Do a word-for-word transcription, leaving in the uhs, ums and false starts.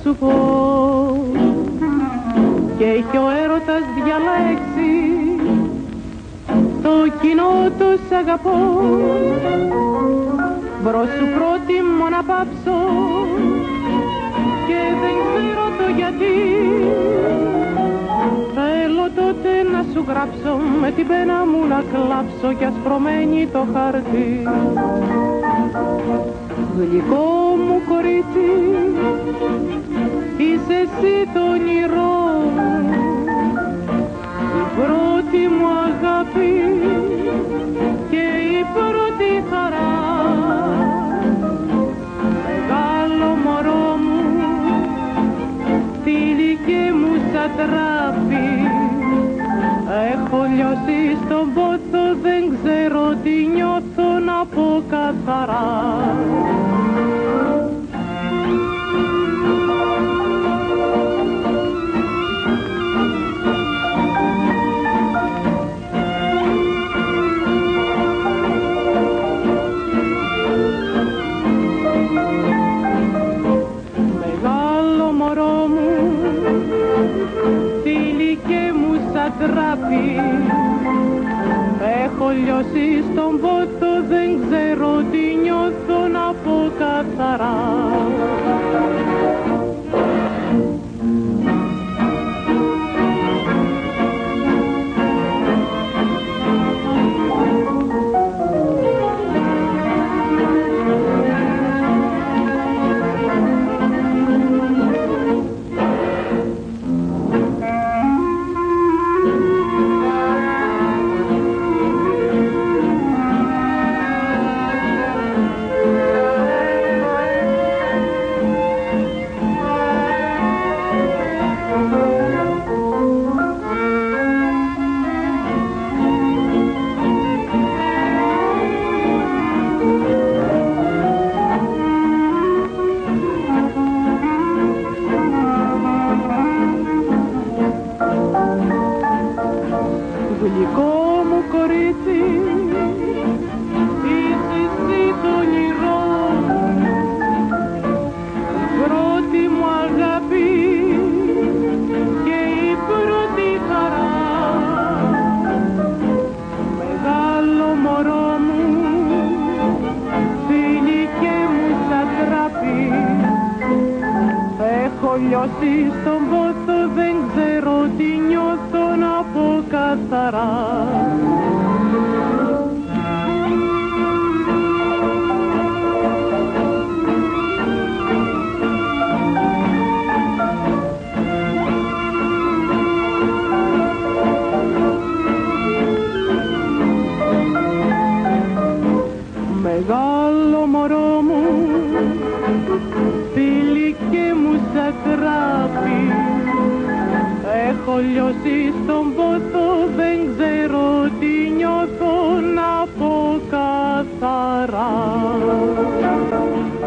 σου πω, και έχει ο έρωτας διαλέξει το κοινό του σ' αγαπώ. Μπρος σου πρότιμο να πάψω και δεν ξέρω το γιατί. Θέλω τότε να σου γράψω, με την πένα μου να κλάψω κι ας προμένει το χαρτί. Γλυκό μου κορίτσι, είσαι εσύ το όνειρό μου, η πρώτη μου αγάπη και η πρώτη χαρά. Μεγάλο μωρό μου, τυλικέ μου σαν τράπη, έχω λιώσει στον πόθο, δεν ξέρω τι νιώθω να πω καθαρά. Μεγάλο μωρό μου, τυλικέ μου σαν τράπη, έχω λιώσει στον πόθο, δεν ξέρω τι νιώθω να πω καθαρά. Γλυκό μου κορίτσι, είσαι εσύ το όνειρό μου, η πρώτη μου αγάπη και η πρώτη χαρά. Μεγάλο μωρό μου, τυλικέ μου σαν τράπη, έχω λιώσει στον πόθο, δεν ξέρω τι νιώθω να πω καθαρά. Μεγάλο μωρό μου, τυλικέ μου σαν τράπη, έχω λιώσει στον πόθο, δεν ξέρω τι νιώθω να πω καθαρά.